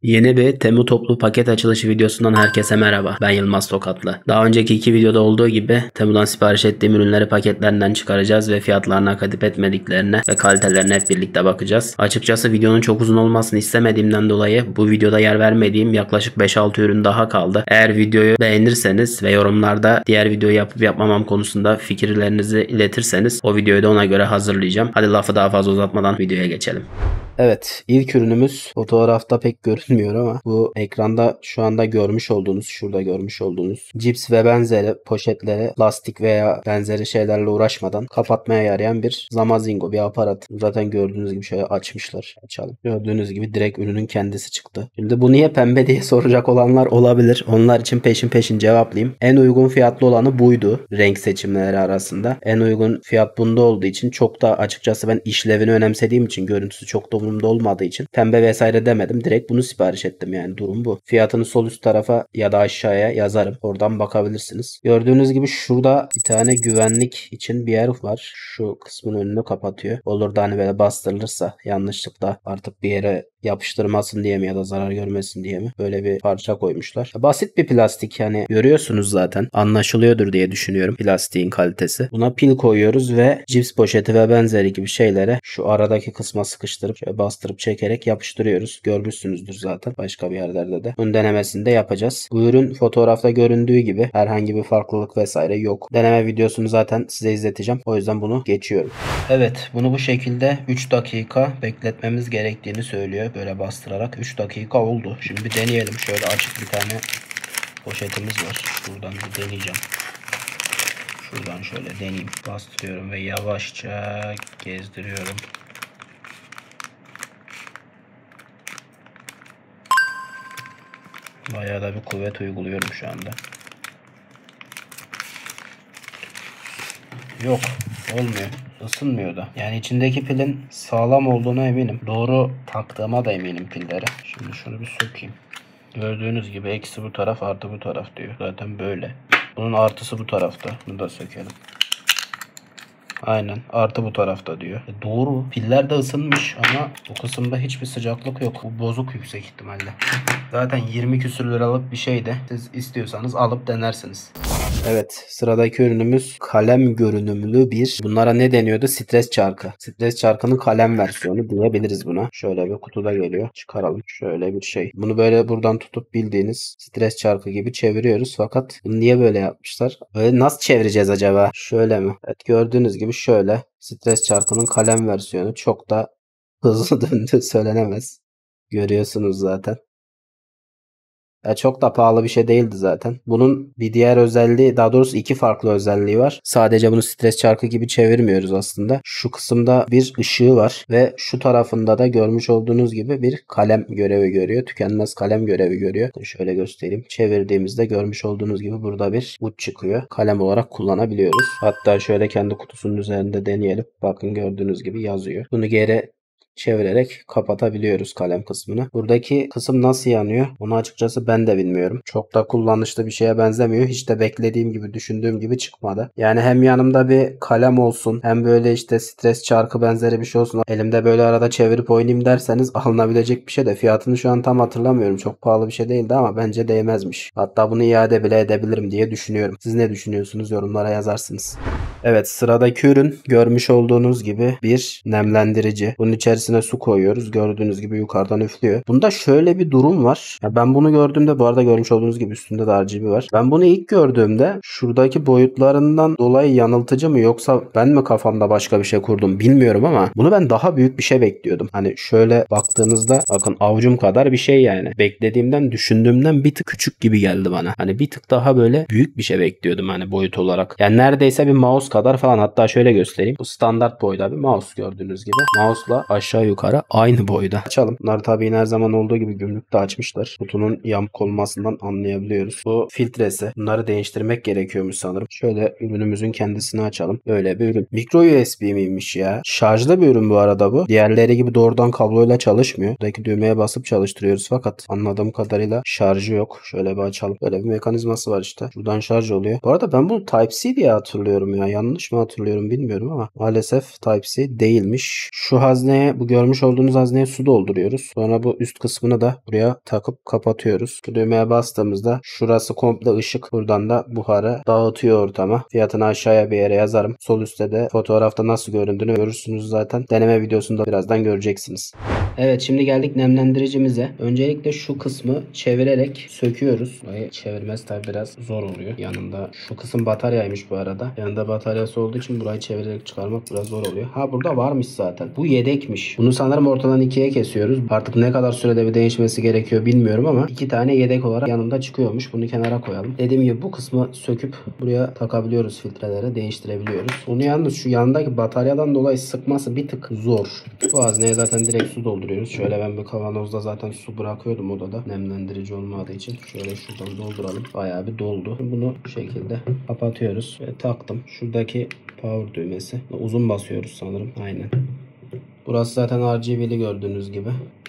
Yeni bir Temu toplu paket açılışı videosundan herkese merhaba. Ben Yılmaz Tokatlı. Daha önceki iki videoda olduğu gibi Temu'dan sipariş ettiğim ürünleri paketlerinden çıkaracağız ve fiyatlarına kadip etmediklerine ve kalitelerine hep birlikte bakacağız. Açıkçası videonun çok uzun olmasını istemediğimden dolayı bu videoda yer vermediğim yaklaşık 5-6 ürün daha kaldı. Eğer videoyu beğenirseniz ve yorumlarda diğer videoyu yapıp yapmamam konusunda fikirlerinizi iletirseniz o videoyu da ona göre hazırlayacağım. Hadi lafı daha fazla uzatmadan videoya geçelim. Evet, ilk ürünümüz fotoğrafta pek görünmüyor ama bu ekranda şu anda görmüş olduğunuz, şurada görmüş olduğunuz cips ve benzeri poşetlere plastik veya benzeri şeylerle uğraşmadan kapatmaya yarayan bir Zamazingo bir aparat. Zaten gördüğünüz gibi şöyle açmışlar. Açalım. Gördüğünüz gibi direkt ürünün kendisi çıktı. Şimdi bu niye pembe diye soracak olanlar olabilir. Onlar için peşin cevaplayayım. En uygun fiyatlı olanı buydu renk seçimleri arasında. En uygun fiyat bunda olduğu için çok da açıkçası ben işlevini önemsediğim için görüntüsü çok da umurumda olmadığı için pembe vesaire demedim. Direkt bunu sipariş ettim yani durum bu. Fiyatını sol üst tarafa ya da aşağıya yazarım. Oradan bakabilirsiniz. Gördüğünüz gibi şurada bir tane güvenlik için bir yer var. Şu kısmın önünü kapatıyor. Olur da hani böyle bastırılırsa yanlışlıkla artık bir yere yapıştırmasın diye mi ya da zarar görmesin diye mi böyle bir parça koymuşlar. Basit bir plastik yani görüyorsunuz zaten. Anlaşılıyordur diye düşünüyorum plastiğin kalitesi. Buna pil koyuyoruz ve cips poşeti ve benzeri gibi şeylere şu aradaki kısma sıkıştırıp şöyle bastırıp çekerek yapıştırıyoruz. Görmüşsünüzdür zaten başka bir yerlerde de. Bunun denemesini de yapacağız. Bu ürün fotoğrafta göründüğü gibi herhangi bir farklılık vesaire yok. Deneme videosunu zaten size izleteceğim. O yüzden bunu geçiyorum. Evet, bunu bu şekilde 3 dakika bekletmemiz gerektiğini söylüyor. Böyle bastırarak 3 dakika oldu. Şimdi bir deneyelim. Şöyle açık bir tane poşetimiz var. Buradan bir deneyeceğim. Şuradan şöyle deneyeyim. Bastırıyorum ve yavaşça gezdiriyorum. Bayağı da bir kuvvet uyguluyorum şu anda. Yok, olmuyor. Isınmıyor da. Yani içindeki pilin sağlam olduğuna eminim. Doğru taktığıma da eminim pilleri. Şimdi şunu bir sökeyim. Gördüğünüz gibi eksi bu taraf artı bu taraf diyor. Zaten böyle. Bunun artısı bu tarafta. Bunu da sökelim. Aynen. Artı bu tarafta diyor. Doğru. Piller de ısınmış ama bu kısımda hiçbir sıcaklık yok. Bu bozuk yüksek ihtimalle. Zaten 20 küsür liralık bir şey de siz istiyorsanız alıp denersiniz. Evet, sıradaki ürünümüz kalem görünümlü bir. Bunlara ne deniyordu? Stres çarkı. Stres çarkının kalem versiyonu diyebiliriz buna. Şöyle bir kutuda geliyor. Çıkaralım. Şöyle bir şey. Bunu böyle buradan tutup bildiğiniz stres çarkı gibi çeviriyoruz. Fakat bunu niye böyle yapmışlar? Böyle nasıl çevireceğiz acaba? Şöyle mi? Evet, gördüğünüz gibi şöyle. Stres çarkının kalem versiyonu. Çok da hızlı döndüğü söylenemez. Görüyorsunuz zaten. Çok da pahalı bir şey değildi zaten. Bunun bir diğer özelliği, daha doğrusu iki farklı özelliği var. Sadece bunu stres çarkı gibi çevirmiyoruz aslında. Şu kısımda bir ışığı var ve şu tarafında da görmüş olduğunuz gibi bir kalem görevi görüyor. Tükenmez kalem görevi görüyor. Şöyle göstereyim. Çevirdiğimizde görmüş olduğunuz gibi burada bir uç çıkıyor. Kalem olarak kullanabiliyoruz. Hatta şöyle kendi kutusunun üzerinde deneyelim. Bakın gördüğünüz gibi yazıyor. Bunu geri çevirerek kapatabiliyoruz kalem kısmını. Buradaki kısım nasıl yanıyor? Onu açıkçası ben de bilmiyorum. Çok da kullanışlı bir şeye benzemiyor. Hiç de beklediğim gibi, düşündüğüm gibi çıkmadı. Yani hem yanımda bir kalem olsun, hem böyle işte stres çarkı benzeri bir şey olsun. Elimde böyle arada çevirip oynayayım derseniz alınabilecek bir şey de fiyatını şu an tam hatırlamıyorum. Çok pahalı bir şey değildi ama bence değmezmiş. Hatta bunu iade bile edebilirim diye düşünüyorum. Siz ne düşünüyorsunuz? Yorumlara yazarsınız. Evet, sıradaki ürün görmüş olduğunuz gibi bir nemlendirici. Bunun içerisine su koyuyoruz. Gördüğünüz gibi yukarıdan üflüyor. Bunda şöyle bir durum var. Ya ben bunu gördüğümde, bu arada görmüş olduğunuz gibi üstünde de RGB var. Ben bunu ilk gördüğümde şuradaki boyutlarından dolayı yanıltıcı mı yoksa ben mi kafamda başka bir şey kurdum bilmiyorum ama bunu ben daha büyük bir şey bekliyordum. Hani şöyle baktığınızda bakın avucum kadar bir şey yani. Beklediğimden, düşündüğümden bir tık küçük gibi geldi bana. Hani bir tık daha böyle büyük bir şey bekliyordum hani boyut olarak. Yani neredeyse bir mouse kadar falan, hatta şöyle göstereyim. Bu standart boyda bir mouse gördüğünüz gibi. Mouse'la aşağı yukarı aynı boyda. Açalım. Bunlar tabii her zaman olduğu gibi gümrükte açmışlar. Kutunun yamuk olmasından anlayabiliyoruz. Bu filtresi. Bunları değiştirmek gerekiyormuş sanırım. Şöyle ürünümüzün kendisini açalım. Böyle bir ürün. Micro USB miymiş ya? Şarjlı bir ürün bu arada bu. Diğerleri gibi doğrudan kabloyla çalışmıyor. Buradaki düğmeye basıp çalıştırıyoruz fakat anladığım kadarıyla şarjı yok. Şöyle bir açalım. Böyle bir mekanizması var işte. Buradan şarj oluyor. Bu arada ben bunu Type-C diye hatırlıyorum ya. Yanlış mı hatırlıyorum bilmiyorum ama maalesef Type-C değilmiş. Şu hazneye, bu görmüş olduğunuz hazneye su dolduruyoruz. Sonra bu üst kısmını da buraya takıp kapatıyoruz. Bu düğmeye bastığımızda şurası komple ışık. Buradan da buharı dağıtıyor ortama. Fiyatını aşağıya bir yere yazarım. Sol üstte de fotoğrafta nasıl göründüğünü görürsünüz zaten. Deneme videosunda birazdan göreceksiniz. Evet, şimdi geldik nemlendiricimize. Öncelikle şu kısmı çevirerek söküyoruz. Burayı çevirmesi tabi biraz zor oluyor. Yanında şu kısım bataryaymış bu arada. Yanında bataryası olduğu için burayı çevirerek çıkarmak biraz zor oluyor. Ha, burada varmış zaten. Bu yedekmiş. Bunu sanırım ortadan ikiye kesiyoruz. Artık ne kadar sürede bir değişmesi gerekiyor bilmiyorum ama 2 tane yedek olarak yanında çıkıyormuş. Bunu kenara koyalım. Dediğim gibi bu kısmı söküp buraya takabiliyoruz, filtrelere değiştirebiliyoruz. Bunu yalnız şu yanındaki bataryadan dolayı sıkması bir tık zor. Bu hazneye zaten direkt su dolduruyoruz. Şöyle ben bir kavanozda zaten su bırakıyordum odada. Nemlendirici olmadığı için. Şöyle şuradan dolduralım. Bayağı bir doldu. Bunu bu şekilde kapatıyoruz. Ve taktım. Şuradaki power düğmesi. Uzun basıyoruz sanırım. Aynen. Burası zaten RGB'li gördüğünüz gibi.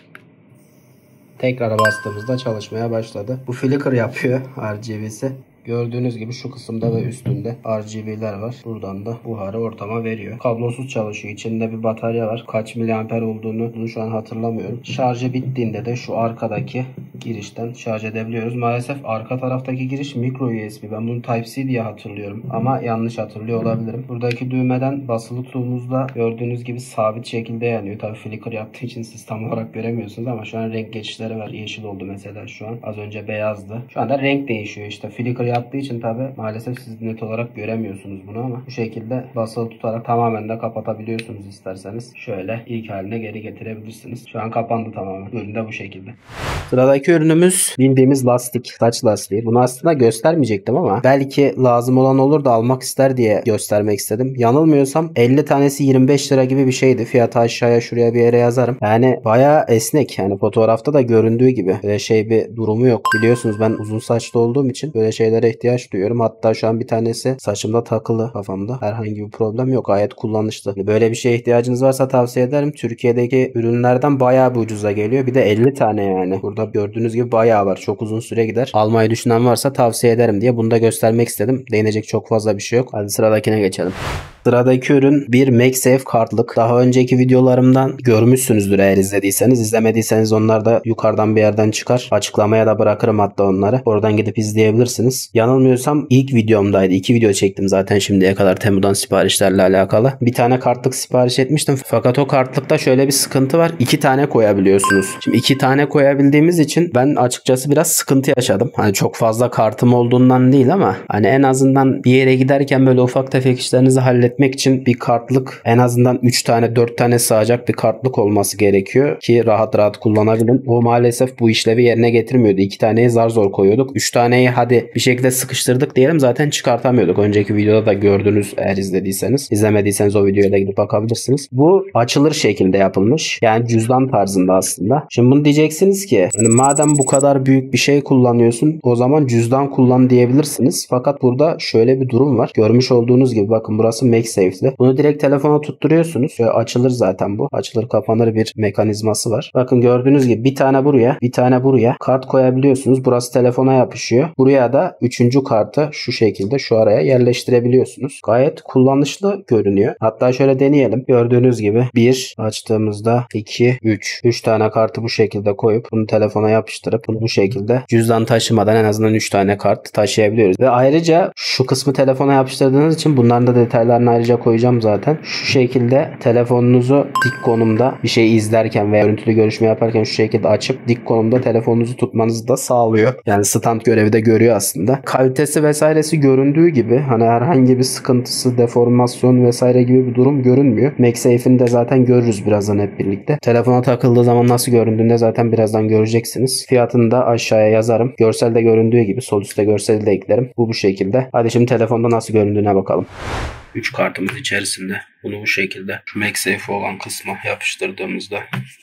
Tekrar bastığımızda çalışmaya başladı. Bu flicker yapıyor RGB'si. Gördüğünüz gibi şu kısımda ve üstünde RGB'ler var. Buradan da buharı ortama veriyor. Kablosuz çalışıyor. İçinde bir batarya var. Kaç miliamper olduğunu bunu şu an hatırlamıyorum. Şarjı bittiğinde de şu arkadaki girişten şarj edebiliyoruz. Maalesef arka taraftaki giriş micro USB. Ben bunu Type-C diye hatırlıyorum. Ama yanlış hatırlıyor olabilirim. Buradaki düğmeden basılı tuttuğumuzda gördüğünüz gibi sabit şekilde yanıyor. Tabii flicker yaptığı için siz tam olarak göremiyorsunuz ama şu an renk geçişleri var. Yeşil oldu mesela şu an. Az önce beyazdı. Şu anda renk değişiyor işte. Flicker yaptığı için tabi maalesef siz net olarak göremiyorsunuz bunu ama bu şekilde basılı tutarak tamamen de kapatabiliyorsunuz isterseniz. Şöyle ilk haline geri getirebilirsiniz. Şu an kapandı tamamen. Ürün de bu şekilde. Sıradaki ürünümüz bildiğimiz lastik. Saç lastiği. Bunu aslında göstermeyecektim ama belki lazım olan olur da almak ister diye göstermek istedim. Yanılmıyorsam 50 tanesi 25 lira gibi bir şeydi. Fiyatı aşağıya şuraya bir yere yazarım. Yani bayağı esnek. Yani fotoğrafta da göründüğü gibi. Böyle şey bir durumu yok. Biliyorsunuz ben uzun saçlı olduğum için böyle şeylere ihtiyaç duyuyorum. Hatta şu an bir tanesi saçımda takılı kafamda. Herhangi bir problem yok. Gayet kullanışlı. Böyle bir şeye ihtiyacınız varsa tavsiye ederim. Türkiye'deki ürünlerden bayağı bir ucuza geliyor. Bir de 50 tane yani. Burada gördüğünüz gibi bayağı var. Çok uzun süre gider. Almayı düşünen varsa tavsiye ederim diye bunu da göstermek istedim. Değinecek çok fazla bir şey yok. Hadi sıradakine geçelim. Sıradaki ürün bir MagSafe kartlık. Daha önceki videolarımdan görmüşsünüzdür eğer izlediyseniz. İzlemediyseniz onlar da yukarıdan bir yerden çıkar. Açıklamaya da bırakırım hatta onları. Oradan gidip izleyebilirsiniz. Yanılmıyorsam ilk videomdaydı. 2 video çektim zaten şimdiye kadar Temu'dan siparişlerle alakalı. Bir tane kartlık sipariş etmiştim. Fakat o kartlıkta şöyle bir sıkıntı var. 2 tane koyabiliyorsunuz. Şimdi 2 tane koyabildiğimiz için ben açıkçası biraz sıkıntı yaşadım. Hani çok fazla kartım olduğundan değil ama hani en azından bir yere giderken böyle ufak tefek işlerinizi halletmek için bir kartlık, en azından 3 tane 4 tane sığacak bir kartlık olması gerekiyor ki rahat rahat kullanabilin. O maalesef bu işlevi yerine getirmiyordu. 2 taneyi zar zor koyuyorduk. 3 taneyi hadi bir şekilde sıkıştırdık diyelim, zaten çıkartamıyorduk. Önceki videoda da gördünüz eğer izlediyseniz. İzlemediyseniz o videoya da gidip bakabilirsiniz. Bu açılır şekilde yapılmış. Yani cüzdan tarzında aslında. Şimdi bunu diyeceksiniz ki hani madem bu kadar büyük bir şey kullanıyorsun o zaman cüzdan kullan diyebilirsiniz. Fakat burada şöyle bir durum var. Görmüş olduğunuz gibi bakın burası MagSafe'li. Bunu direkt telefona tutturuyorsunuz. Şöyle açılır zaten bu. Açılır kapanır bir mekanizması var. Bakın gördüğünüz gibi bir tane buraya, bir tane buraya kart koyabiliyorsunuz. Burası telefona yapışıyor. Buraya da 3. kartı şu şekilde şu araya yerleştirebiliyorsunuz. Gayet kullanışlı görünüyor. Hatta şöyle deneyelim. Gördüğünüz gibi 1 açtığımızda 2, 3. 3 tane kartı bu şekilde koyup bunu telefona yapıştırıp bunu bu şekilde cüzdan taşımadan en azından 3 tane kart taşıyabiliyoruz. Ve ayrıca şu kısmı telefona yapıştırdığınız için bunların da detaylarını ayrıca koyacağım zaten. Şu şekilde telefonunuzu dik konumda bir şey izlerken veya görüntülü görüşme yaparken şu şekilde açıp dik konumda telefonunuzu tutmanızı da sağlıyor. Yani stand görevi de görüyor aslında. Kalitesi vesairesi göründüğü gibi hani herhangi bir sıkıntısı, deformasyon vesaire gibi bir durum görünmüyor. MagSafe'ini de zaten görürüz birazdan hep birlikte. Telefona takıldığı zaman nasıl göründüğünde zaten birazdan göreceksiniz. Fiyatını da aşağıya yazarım. Görselde göründüğü gibi sol üstte görseli de eklerim. Bu şekilde. Hadi şimdi telefonda nasıl göründüğüne bakalım. 3 kartımız içerisinde bunu bu şekilde şu MagSafe olan kısma yapıştırdığımızda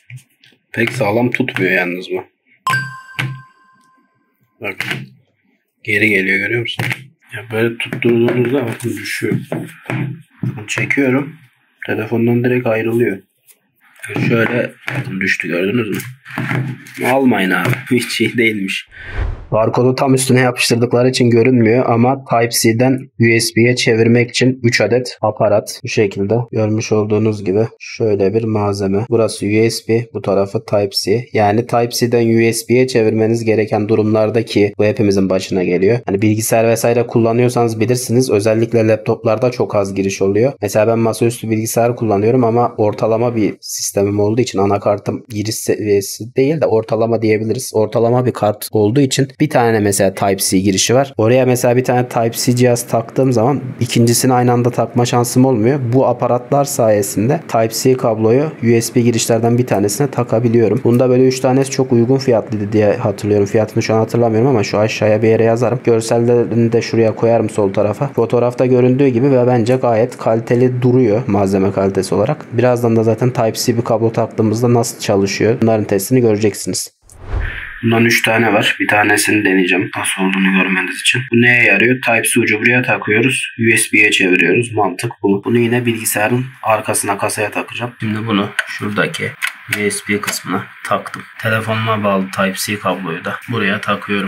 pek sağlam tutmuyor yalnız bu. Bak geri geliyor, görüyor musun? Ya böyle tutturduğunuzda bakın düşüyor. Çekiyorum. Telefondan direkt ayrılıyor. Şöyle bakın düştü, gördünüz mü? Almayın abi. Hiç şey değilmiş. Barkodu tam üstüne yapıştırdıkları için görünmüyor ama Type-C'den USB'ye çevirmek için 3 adet aparat. Bu şekilde görmüş olduğunuz gibi şöyle bir malzeme. Burası USB, bu tarafı Type-C. Yani Type-C'den USB'ye çevirmeniz gereken durumlardaki bu hepimizin başına geliyor. Hani bilgisayar vesaire kullanıyorsanız bilirsiniz. Özellikle laptoplarda çok az giriş oluyor. Mesela ben masaüstü bilgisayar kullanıyorum ama ortalama bir sistemim olduğu için anakartım giriş seviyesi değil de ortalama diyebiliriz. Ortalama bir kart olduğu için bir tane mesela Type-C girişi var. Oraya mesela bir tane Type-C cihaz taktığım zaman ikincisini aynı anda takma şansım olmuyor. Bu aparatlar sayesinde Type-C kabloyu USB girişlerden bir tanesine takabiliyorum. Bunda böyle 3 tanesi çok uygun fiyatlıydı diye hatırlıyorum. Fiyatını şu an hatırlamıyorum ama şu aşağıya bir yere yazarım. Görsellerini de şuraya koyarım sol tarafa. Fotoğrafta göründüğü gibi ve bence gayet kaliteli duruyor malzeme kalitesi olarak. Birazdan da zaten Type-C bir kablo taktığımızda nasıl çalışıyor bunların testini göreceksiniz. Bundan 3 tane var. Bir tanesini deneyeceğim. Nasıl olduğunu görmeniz için. Bu neye yarıyor? Type-C ucu buraya takıyoruz. USB'ye çeviriyoruz. Mantık bu. Bunu yine bilgisayarın arkasına kasaya takacağım. Şimdi bunu şuradaki USB kısmına taktım. Telefonuma bağlı Type-C kabloyu da buraya takıyorum.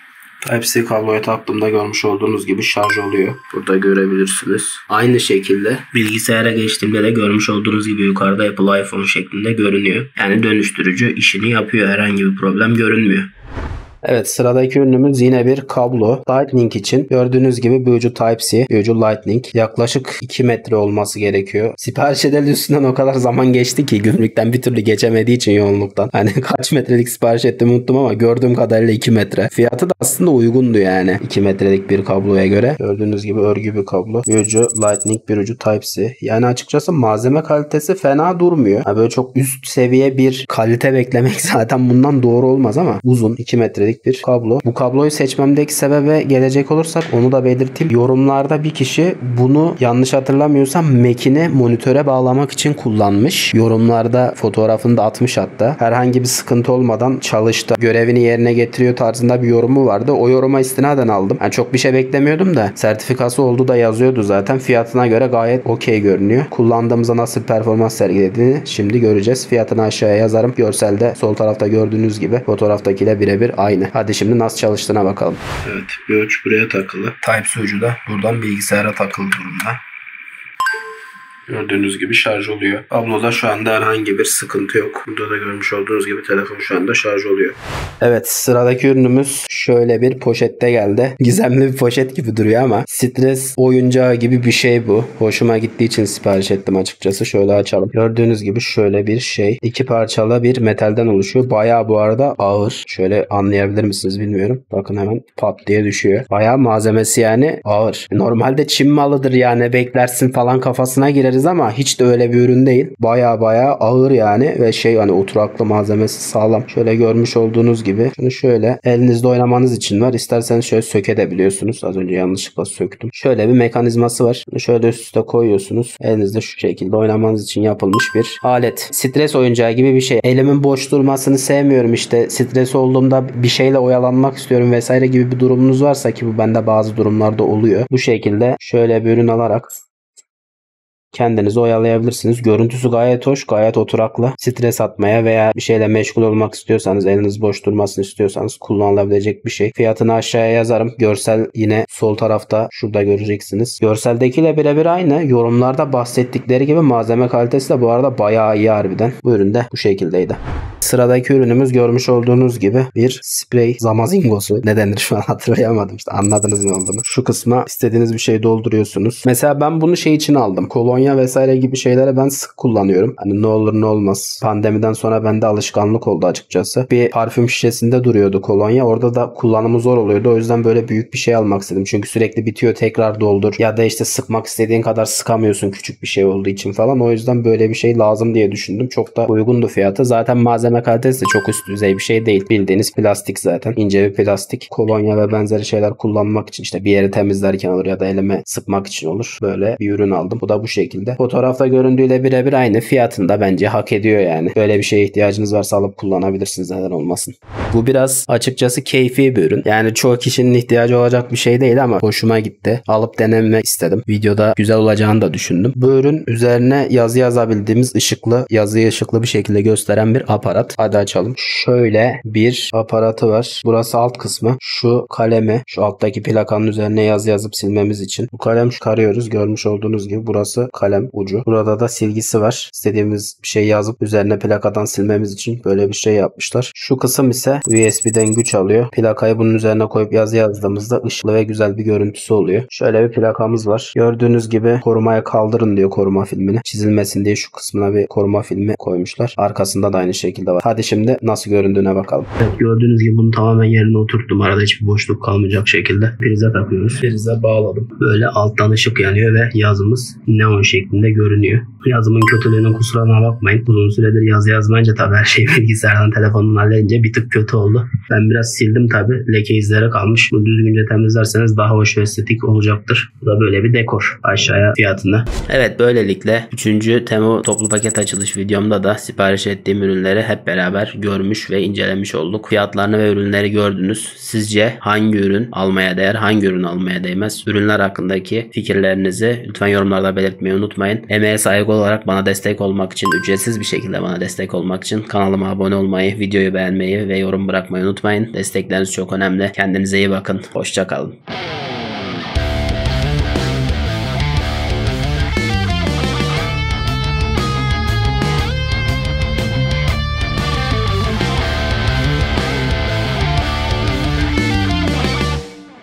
Type-C kabloya taktığımda görmüş olduğunuz gibi şarj oluyor. Burada görebilirsiniz. Aynı şekilde bilgisayara geçtiğimde de görmüş olduğunuz gibi yukarıda Apple iPhone şeklinde görünüyor. Yani dönüştürücü işini yapıyor. Herhangi bir problem görünmüyor. Evet, sıradaki ürünümüz yine bir kablo. Lightning için gördüğünüz gibi bir ucu Type-C, bir ucu Lightning. Yaklaşık 2 metre olması gerekiyor. Sipariş edildi üstünden o kadar zaman geçti ki gümrükten bir türlü geçemediği için yoğunluktan. Hani kaç metrelik sipariş ettiğimi unuttum ama gördüğüm kadarıyla 2 metre. Fiyatı da aslında uygundu yani 2 metrelik bir kabloya göre. Gördüğünüz gibi örgü bir kablo. Bir ucu Lightning, bir ucu Type-C. Yani açıkçası malzeme kalitesi fena durmuyor. Yani böyle çok üst seviye bir kalite beklemek zaten bundan doğru olmaz ama uzun 2 metrelik bir kablo. Bu kabloyu seçmemdeki sebebe gelecek olursak onu da belirteyim. Yorumlarda bir kişi bunu yanlış hatırlamıyorsam Mac'ine monitöre bağlamak için kullanmış. Yorumlarda fotoğrafını da atmış hatta. Herhangi bir sıkıntı olmadan çalıştı. Görevini yerine getiriyor tarzında bir yorumu vardı. O yoruma istinaden aldım. Yani çok bir şey beklemiyordum da sertifikası olduğu da yazıyordu zaten. Fiyatına göre gayet okey görünüyor. Kullandığımızda nasıl bir performans sergilediğini şimdi göreceğiz. Fiyatını aşağıya yazarım. Görselde sol tarafta gördüğünüz gibi fotoğraftakiyle birebir aynı. Hadi şimdi nasıl çalıştığına bakalım. Evet, bir uç buraya takılı. Type-C ucu da buradan bilgisayara takılı durumda. Gördüğünüz gibi şarj oluyor. Kabloda şu anda herhangi bir sıkıntı yok. Burada da görmüş olduğunuz gibi telefon şu anda şarj oluyor. Evet, sıradaki ürünümüz şöyle bir poşette geldi. Gizemli bir poşet gibi duruyor ama stres oyuncağı gibi bir şey bu. Hoşuma gittiği için sipariş ettim açıkçası. Şöyle açalım. Gördüğünüz gibi şöyle bir şey. 2 parçalı bir metalden oluşuyor. Bayağı bu arada ağır. Şöyle anlayabilir misiniz bilmiyorum. Bakın hemen pat diye düşüyor. Bayağı malzemesi yani ağır. Normalde Çin malıdır yani beklersin falan kafasına gireriz ama hiç de öyle bir ürün değil. Baya ağır yani ve şey hani oturaklı malzemesi sağlam. Şöyle görmüş olduğunuz gibi şunu şöyle elinizde oynamanız için var. İsterseniz şöyle sökebiliyorsunuz. Az önce yanlışlıkla söktüm. Şöyle bir mekanizması var. Şunu şöyle üst üste koyuyorsunuz. Elinizde şu şekilde oynamanız için yapılmış bir alet. Stres oyuncağı gibi bir şey. Elimin boş durmasını sevmiyorum işte. Stres olduğumda bir şeyle oyalanmak istiyorum vesaire gibi bir durumunuz varsa ki bu bende bazı durumlarda oluyor. Bu şekilde şöyle bir ürün alarak kendinizi oyalayabilirsiniz. Görüntüsü gayet hoş, gayet oturaklı. Stres atmaya veya bir şeyle meşgul olmak istiyorsanız, eliniz boş durmasını istiyorsanız kullanılabilecek bir şey. Fiyatını aşağıya yazarım. Görsel yine sol tarafta şurada göreceksiniz. Görseldekiyle birebir aynı. Yorumlarda bahsettikleri gibi malzeme kalitesi de bu arada bayağı iyi harbiden. Bu ürün de bu şekildeydi. Sıradaki ürünümüz görmüş olduğunuz gibi bir sprey zamazingosu. Ne denir şu an hatırlayamadım. İşte anladınız ne olduğunu. Şu kısma istediğiniz bir şey dolduruyorsunuz. Mesela ben bunu şey için aldım. Kolonya vesaire gibi şeylere ben sık kullanıyorum. Hani ne olur ne olmaz. Pandemiden sonra bende alışkanlık oldu açıkçası. Bir parfüm şişesinde duruyordu kolonya. Orada da kullanımı zor oluyordu. O yüzden böyle büyük bir şey almak istedim. Çünkü sürekli bitiyor, tekrar doldur. Ya da işte sıkmak istediğin kadar sıkamıyorsun küçük bir şey olduğu için falan. O yüzden böyle bir şey lazım diye düşündüm. Çok da uygundu fiyatı. Zaten malzeme kalitesi de çok üst düzey bir şey değil. Bildiğiniz plastik zaten. İnce bir plastik. Kolonya ve benzeri şeyler kullanmak için işte bir yeri temizlerken olur ya da elime sıkmak için olur. Böyle bir ürün aldım. Bu da bu şekilde. Fotoğrafta göründüğüyle birebir aynı. Fiyatında bence hak ediyor yani. Böyle bir şeye ihtiyacınız varsa alıp kullanabilirsiniz. Neden olmasın. Bu biraz açıkçası keyfi bir ürün. Yani çoğu kişinin ihtiyacı olacak bir şey değil ama hoşuma gitti. Alıp denemek istedim. Videoda güzel olacağını da düşündüm. Bu ürün üzerine yazı yazabildiğimiz yazıyı ışıklı bir şekilde gösteren bir aparat. Hadi açalım. Şöyle bir aparatı var. Burası alt kısmı. Şu kalemi şu alttaki plakanın üzerine yazı yazıp silmemiz için. Bu kalem çıkarıyoruz. Görmüş olduğunuz gibi burası kalem ucu. Burada da silgisi var. İstediğimiz bir şey yazıp üzerine plakadan silmemiz için böyle bir şey yapmışlar. Şu kısım ise USB'den güç alıyor. Plakayı bunun üzerine koyup yazı yazdığımızda ışıklı ve güzel bir görüntüsü oluyor. Şöyle bir plakamız var. Gördüğünüz gibi korumaya kaldırın diyor koruma filmini. Çizilmesin diye şu kısmına bir koruma filmi koymuşlar. Arkasında da aynı şekilde var. Hadi şimdi nasıl göründüğüne bakalım. Evet, gördüğünüz gibi bunu tamamen yerine oturttum. Arada hiçbir boşluk kalmayacak şekilde. Prize takıyoruz. Prize bağladım. Böyle alttan ışık yanıyor ve yazımız neon şeklinde görünüyor. Yazımın kötülüğünün kusuruna bakmayın. Uzun süredir yazı yazmayınca tabii her şey bilgisayardan telefondan halledince bir tık kötü oldu. Ben biraz sildim tabii. Leke izleri kalmış. Bunu düzgünce temizlerseniz daha hoş ve estetik olacaktır. Bu da böyle bir dekor. Aşağıya fiyatını. Evet, böylelikle 3. Temu toplu paket açılış videomda da sipariş ettiğim ürünleri hep beraber görmüş ve incelemiş olduk. Fiyatlarını ve ürünleri gördünüz. Sizce hangi ürün almaya değer, hangi ürün almaya değmez? Ürünler hakkındaki fikirlerinizi lütfen yorumlarda belirtmeyi unutmayın. Emeğe saygı olarak bana destek olmak için, ücretsiz bir şekilde bana destek olmak için kanalıma abone olmayı, videoyu beğenmeyi ve yorum bırakmayı unutmayın. Destekleriniz çok önemli. Kendinize iyi bakın. Hoşça kalın.